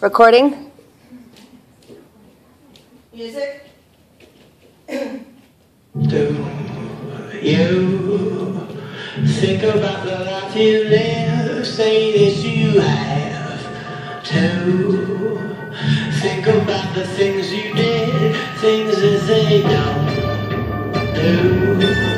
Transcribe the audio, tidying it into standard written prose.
Recording. Music. Do you think about the life you live? Say that you have to think about the things you did, things that they don't do.